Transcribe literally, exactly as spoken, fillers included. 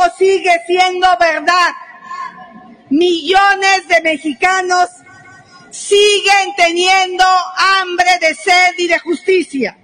eso sigue siendo verdad. Millones de mexicanos siguen teniendo hambre de sed y de justicia.